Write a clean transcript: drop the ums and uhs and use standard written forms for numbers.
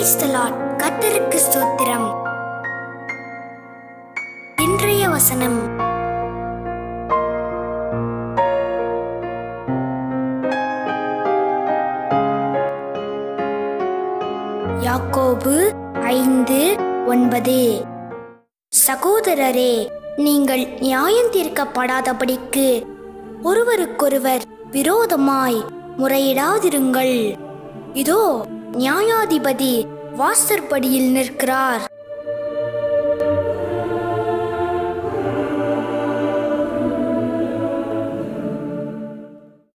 Praise the Lord. கர்த்தருக்கு ஸ்தோத்திரம். இன்றைய வசனம் யாக்கோபு 5:9. சகோதரரே, நீங்கள் நியாயம் தீர்க்கப்படாதபடிக்கு ஒருவருக்கொருவர் விரோதமாய் முறையிடாதிருங்கள். இதோ நியாயாதிபதி வாசற்படியில் நிற்கிறார்.